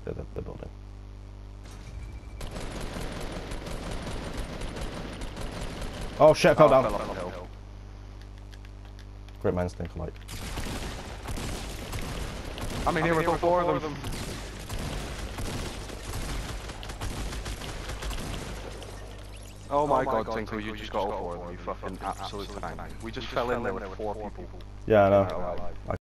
the building. Oh shit, I fell down. Fell off the hill. Great minds think alike. I mean, here with all four of them. Oh my god, Tinker, you just got all four of them, you fucking absolute tank. We just fell in there with 4 people. Yeah, I know.